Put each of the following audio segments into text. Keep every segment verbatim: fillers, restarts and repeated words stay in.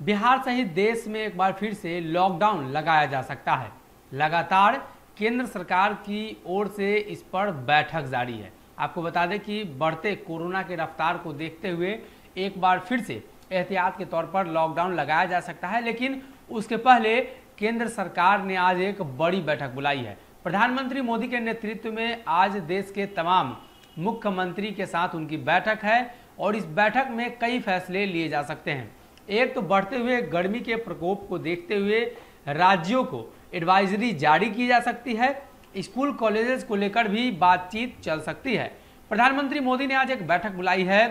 बिहार सहित देश में एक बार फिर से लॉकडाउन लगाया जा सकता है। लगातार केंद्र सरकार की ओर से इस पर बैठक जारी है। आपको बता दें कि बढ़ते कोरोना के रफ्तार को देखते हुए एक बार फिर से एहतियात के तौर पर लॉकडाउन लगाया जा सकता है, लेकिन उसके पहले केंद्र सरकार ने आज एक बड़ी बैठक बुलाई है। प्रधानमंत्री मोदी के नेतृत्व में आज देश के तमाम मुख्यमंत्री के साथ उनकी बैठक है और इस बैठक में कई फैसले लिए जा सकते हैं। एक तो बढ़ते हुए गर्मी के प्रकोप को देखते हुए राज्यों को एडवाइजरी जारी की जा सकती है। स्कूल कॉलेजेस को लेकर भी बातचीत चल सकती है। प्रधानमंत्री मोदी ने आज एक बैठक बुलाई है,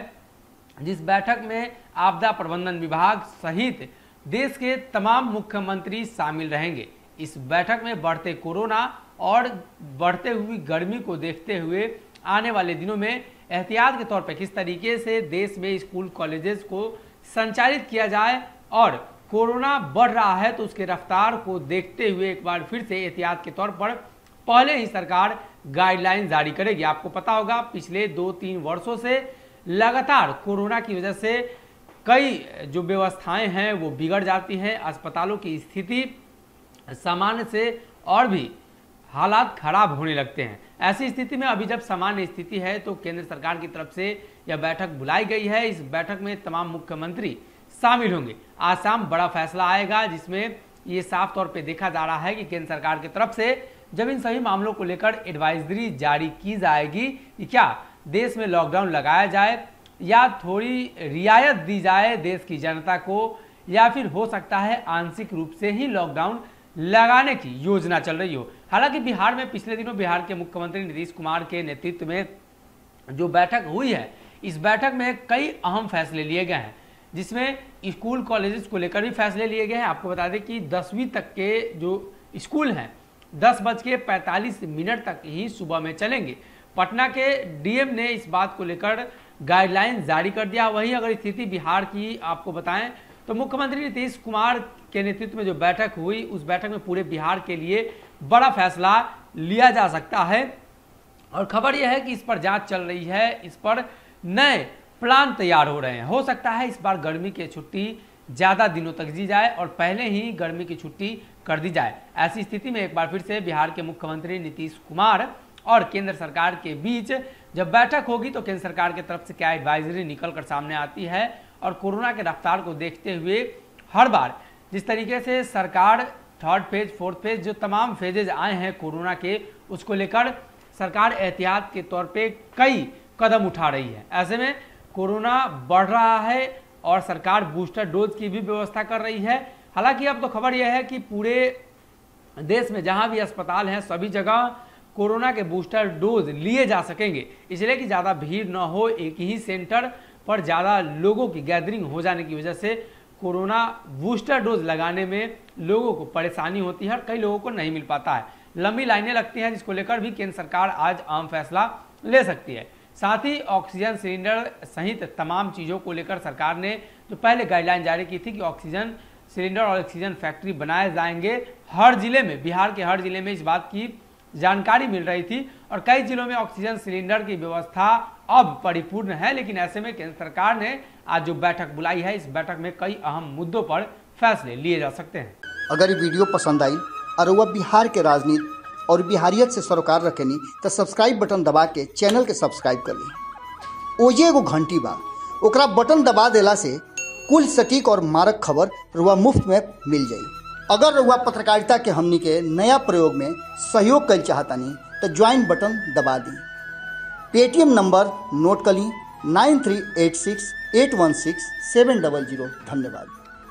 जिस बैठक में आपदा प्रबंधन विभाग सहित देश के तमाम मुख्यमंत्री शामिल रहेंगे। इस बैठक में बढ़ते कोरोना और बढ़ते हुई गर्मी को देखते हुए आने वाले दिनों में एहतियात के तौर पर किस तरीके से देश में स्कूल कॉलेजेस को संचालित किया जाए और कोरोना बढ़ रहा है तो उसके रफ्तार को देखते हुए एक बार फिर से एहतियात के तौर पर पहले ही सरकार गाइडलाइन जारी करेगी। आपको पता होगा पिछले दो तीन वर्षों से लगातार कोरोना की वजह से कई जो व्यवस्थाएं हैं वो बिगड़ जाती हैं। अस्पतालों की स्थिति सामान्य से और भी हालात खराब होने लगते हैं। ऐसी स्थिति में अभी जब सामान्य स्थिति है तो केंद्र सरकार की तरफ से यह बैठक बुलाई गई है। इस बैठक में तमाम मुख्यमंत्री शामिल होंगे। आज शाम बड़ा फैसला आएगा, जिसमें ये साफ तौर पे देखा जा रहा है कि केंद्र सरकार की तरफ से जब इन सभी मामलों को लेकर एडवाइजरी जारी की जाएगी कि क्या देश में लॉकडाउन लगाया जाए या थोड़ी रियायत दी जाए देश की जनता को, या फिर हो सकता है आंशिक रूप से ही लॉकडाउन लगाने की योजना चल रही हो। हालांकि बिहार में पिछले दिनों बिहार के मुख्यमंत्री नीतीश कुमार के नेतृत्व में जो बैठक हुई है, इस बैठक में कई अहम फैसले लिए गए हैं, जिसमें स्कूल कॉलेजेस को लेकर भी फैसले लिए गए हैं। आपको बता दें कि दसवीं तक के जो स्कूल हैं दस बज के पैंतालीस मिनट तक ही सुबह में चलेंगे। पटना के डीएम ने इस बात को लेकर गाइडलाइन जारी कर दिया। वहीं अगर स्थिति बिहार की आपको बताएं तो मुख्यमंत्री नीतीश कुमार के नेतृत्व में जो बैठक हुई, उस बैठक में पूरे बिहार के लिए बड़ा फैसला लिया जा सकता है और खबर यह है कि इस पर जांच चल रही है, इस पर नए प्लान तैयार हो रहे हैं। हो सकता है इस बार गर्मी की छुट्टी ज़्यादा दिनों तक दी जाए और पहले ही गर्मी की छुट्टी कर दी जाए। ऐसी स्थिति में एक बार फिर से बिहार के मुख्यमंत्री नीतीश कुमार और केंद्र सरकार के बीच जब बैठक होगी तो केंद्र सरकार की तरफ से क्या एडवाइजरी निकल कर सामने आती है और कोरोना के रफ्तार को देखते हुए हर बार जिस तरीके से सरकार थर्ड फेज फोर्थ फेज जो तमाम फेजेज आए हैं कोरोना के, उसको लेकर सरकार एहतियात के तौर पे कई कदम उठा रही है। ऐसे में कोरोना बढ़ रहा है और सरकार बूस्टर डोज की भी व्यवस्था कर रही है। हालांकि अब तो खबर यह है कि पूरे देश में जहां भी अस्पताल हैं सभी जगह कोरोना के बूस्टर डोज लिए जा सकेंगे, इसलिए कि ज़्यादा भीड़ न हो। एक ही सेंटर पर ज़्यादा लोगों की गैदरिंग हो जाने की वजह से कोरोना बूस्टर डोज लगाने में लोगों को परेशानी होती है और कई लोगों को नहीं मिल पाता है। लंबी लाइनें लगती हैं, जिसको लेकर भी केंद्र सरकार आज अहम फैसला ले सकती है। साथ ही ऑक्सीजन सिलेंडर सहित तमाम चीज़ों को लेकर सरकार ने जो पहले गाइडलाइन जारी की थी कि ऑक्सीजन सिलेंडर और ऑक्सीजन फैक्ट्री बनाए जाएंगे हर जिले में, बिहार के हर जिले में इस बात की जानकारी मिल रही थी और कई जिलों में ऑक्सीजन सिलेंडर की व्यवस्था अब परिपूर्ण है। लेकिन ऐसे में केंद्र सरकार ने आज जो बैठक बुलाई है, इस बैठक में कई अहम मुद्दों पर फैसले लिए जा सकते हैं। अगर ये वीडियो पसंद आई और वह बिहार के राजनीति और बिहारियत से सरोकार रखेनी तो सब्सक्राइब बटन दबा के चैनल के सब्सक्राइब कर ली। ओजे एगो घंटी बा, ओकरा बटन दबा देला से कुल सटीक और मारक खबर रुआ मुफ्त में मिल जाई। अगर रुआ पत्रकारिता के हमनी के नया प्रयोग में सहयोग कर चाहतानी तो ज्वाइन बटन दबा दी। पेटीएम नंबर नोट कर ली nine three eight six eight one six seven double zero. धन्यवाद।